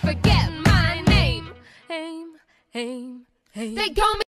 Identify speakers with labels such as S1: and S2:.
S1: forget my name. Aim, aim, aim. They call me